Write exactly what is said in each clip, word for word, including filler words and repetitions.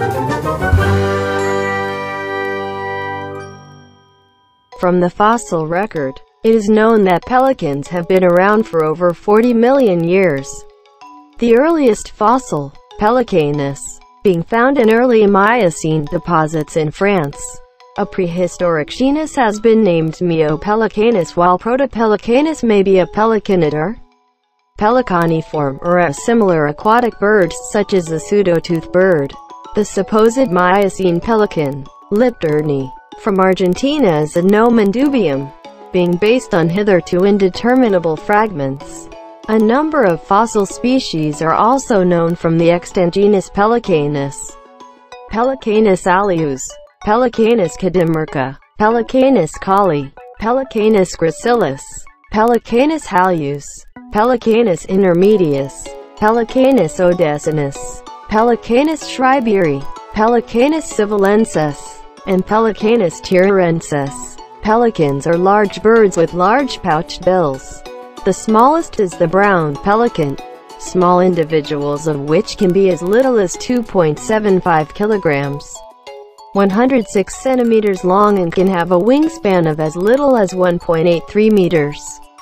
From the fossil record, it is known that pelicans have been around for over forty million years. The earliest fossil, Pelicanus, being found in early Miocene deposits in France. A prehistoric genus has been named Mio-Pelicanus, while Proto-Pelicanus may be a pelicanidae, pelicaniform, or a similar aquatic bird such as the pseudo-tooth bird. The supposed Miocene pelican, Lipterni, from Argentina is a nomen dubium, being based on hitherto indeterminable fragments. A number of fossil species are also known from the extant genus Pelicanus. Pelicanus allius, Pelicanus cadimurca, Pelicanus colli, Pelicanus gracilis, Pelicanus halus, Pelicanus intermedius, Pelicanus odecinus, Pelicanus schreiberi, Pelicanus civilensis, and Pelicanus tirurensis. Pelicans are large birds with large pouched bills. The smallest is the brown pelican, small individuals of which can be as little as two point seven five kilograms, one hundred six centimeters long, and can have a wingspan of as little as one point eight three meters.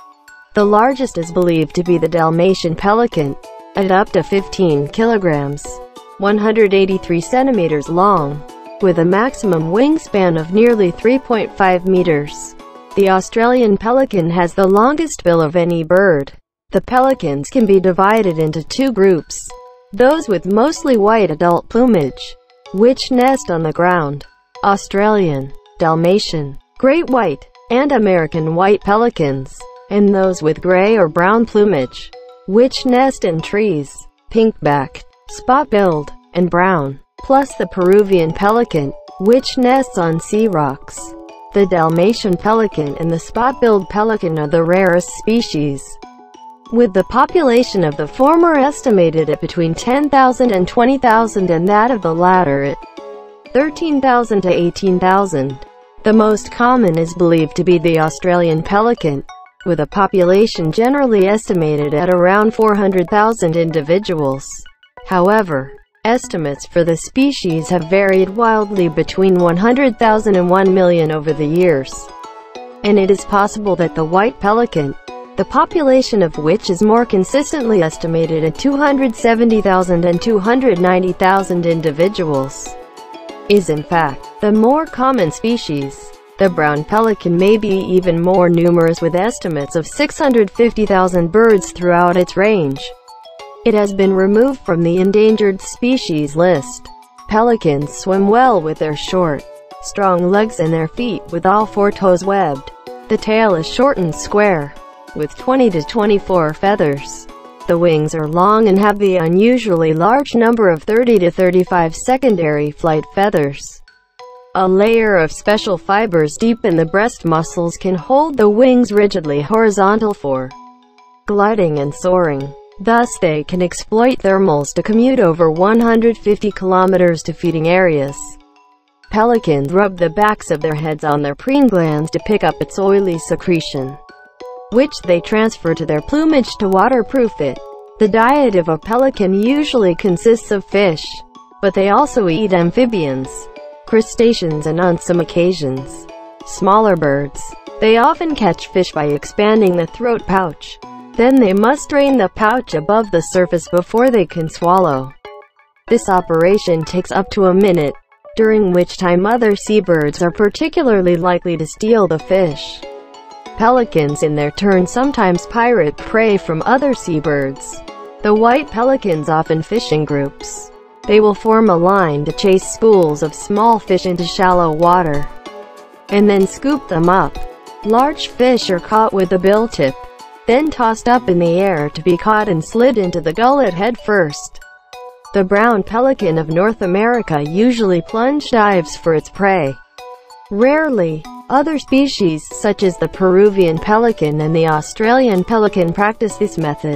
The largest is believed to be the Dalmatian pelican, at up to fifteen kilograms, one hundred eighty-three centimeters long, with a maximum wingspan of nearly three point five meters. The Australian pelican has the longest bill of any bird. The pelicans can be divided into two groups: those with mostly white adult plumage, which nest on the ground, Australian, Dalmatian, great white, and American white pelicans, and those with gray or brown plumage, which nest in trees, pink-backed, spot-billed, and brown, plus the Peruvian pelican, which nests on sea rocks. The Dalmatian pelican and the spot-billed pelican are the rarest species, with the population of the former estimated at between ten thousand and twenty thousand and that of the latter at thirteen thousand to eighteen thousand. The most common is believed to be the Australian pelican, with a population generally estimated at around four hundred thousand individuals. However, estimates for the species have varied wildly between one hundred thousand and one million over the years, and it is possible that the white pelican, the population of which is more consistently estimated at two hundred seventy thousand and two hundred ninety thousand individuals, is in fact the more common species. The brown pelican may be even more numerous, with estimates of six hundred fifty thousand birds throughout its range. It has been removed from the endangered species list. Pelicans swim well with their short, strong legs and their feet, with all four toes webbed. The tail is short and square, with twenty to twenty-four feathers. The wings are long and have the unusually large number of thirty to thirty-five secondary flight feathers. A layer of special fibers deep in the breast muscles can hold the wings rigidly horizontal for gliding and soaring. Thus they can exploit thermals to commute over one hundred fifty kilometers to feeding areas. Pelicans rub the backs of their heads on their preen glands to pick up its oily secretion, which they transfer to their plumage to waterproof it. The diet of a pelican usually consists of fish, but they also eat amphibians, crustaceans, and on some occasions, smaller birds. They often catch fish by expanding the throat pouch. Then they must drain the pouch above the surface before they can swallow. This operation takes up to a minute, during which time other seabirds are particularly likely to steal the fish. Pelicans in their turn sometimes pirate prey from other seabirds. The white pelicans often fish in groups. They will form a line to chase schools of small fish into shallow water, and then scoop them up. Large fish are caught with the bill tip, then tossed up in the air to be caught and slid into the gullet head first. The brown pelican of North America usually plunge dives for its prey. Rarely, other species such as the Peruvian pelican and the Australian pelican practice this method.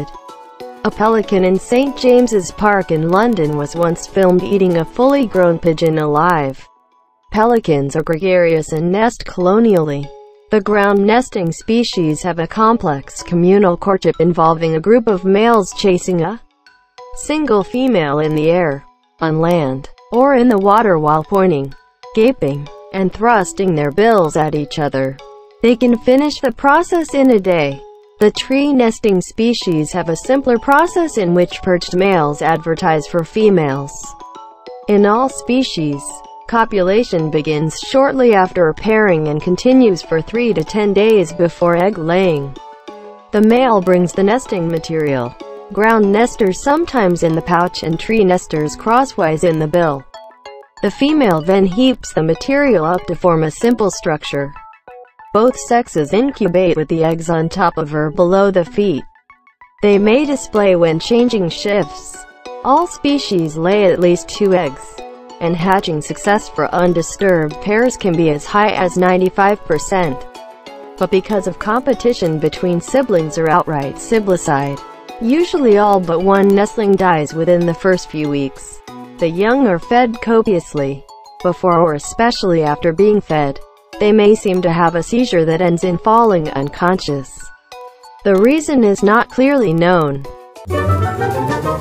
A pelican in Saint James's Park in London was once filmed eating a fully grown pigeon alive. Pelicans are gregarious and nest colonially. The ground-nesting species have a complex communal courtship involving a group of males chasing a single female in the air. On land, or in the water while pointing, gaping, and thrusting their bills at each other. They can finish the process in a day. The tree nesting species have a simpler process in which perched males advertise for females. In all species, copulation begins shortly after pairing and continues for three to ten days before egg laying. The male brings the nesting material. Ground nesters sometimes in the pouch and tree nesters crosswise in the bill. The female then heaps the material up to form a simple structure. Both sexes incubate with the eggs on top of or below the feet. They may display when changing shifts. All species lay at least two eggs, and hatching success for undisturbed pairs can be as high as ninety-five percent. But because of competition between siblings or outright siblicide, usually all but one nestling dies within the first few weeks. The young are fed copiously. Before or especially after being fed, they may seem to have a seizure that ends in falling unconscious. The reason is not clearly known.